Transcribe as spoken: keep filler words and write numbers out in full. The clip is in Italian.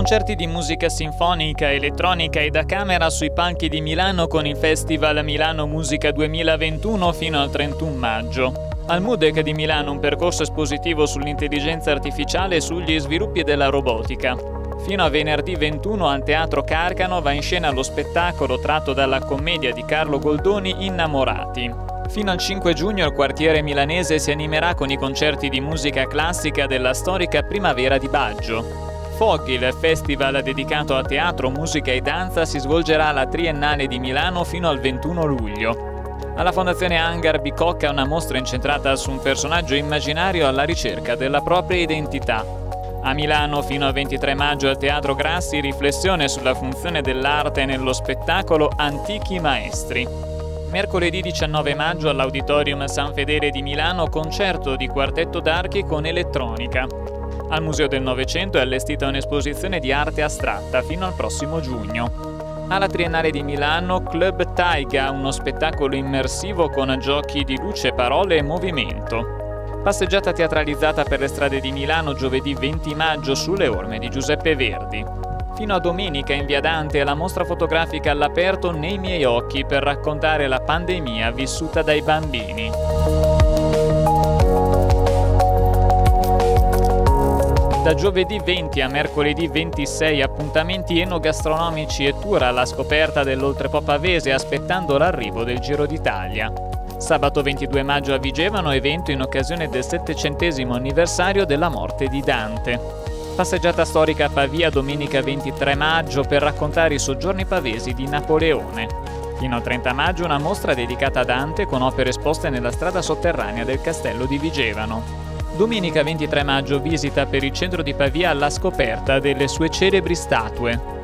Concerti di musica sinfonica, elettronica e da camera sui palchi di Milano con il Festival Milano Musica duemilaventuno fino al trentuno maggio. Al MUDEC di Milano un percorso espositivo sull'intelligenza artificiale e sugli sviluppi della robotica. Fino a venerdì ventuno al Teatro Carcano va in scena lo spettacolo tratto dalla commedia di Carlo Goldoni Innamorati. Fino al cinque giugno il quartiere milanese si animerà con i concerti di musica classica della storica Primavera di Baggio. Fogg, il festival dedicato a teatro, musica e danza, si svolgerà alla Triennale di Milano fino al ventuno luglio. Alla Fondazione Hangar Bicocca una mostra incentrata su un personaggio immaginario alla ricerca della propria identità. A Milano fino al ventitré maggio al Teatro Grassi riflessione sulla funzione dell'arte nello spettacolo Antichi Maestri. Mercoledì diciannove maggio all'Auditorium San Fedele di Milano concerto di quartetto d'archi con elettronica. Al Museo del Novecento è allestita un'esposizione di arte astratta fino al prossimo giugno. Alla Triennale di Milano Club Taiga, uno spettacolo immersivo con giochi di luce, parole e movimento. Passeggiata teatralizzata per le strade di Milano giovedì venti maggio sulle orme di Giuseppe Verdi. Fino a domenica in Via Dante la mostra fotografica all'aperto Nei miei occhi per raccontare la pandemia vissuta dai bambini. Da giovedì venti a mercoledì ventisei appuntamenti enogastronomici e tour alla scoperta dell'Oltrepò Pavese aspettando l'arrivo del Giro d'Italia. Sabato ventidue maggio a Vigevano evento in occasione del settecentesimo anniversario della morte di Dante. Passeggiata storica a Pavia domenica ventitré maggio per raccontare i soggiorni pavesi di Napoleone. Fino al trenta maggio una mostra dedicata a Dante con opere esposte nella strada sotterranea del castello di Vigevano. Domenica ventitré maggio visita per il centro di Pavia alla scoperta delle sue celebri statue.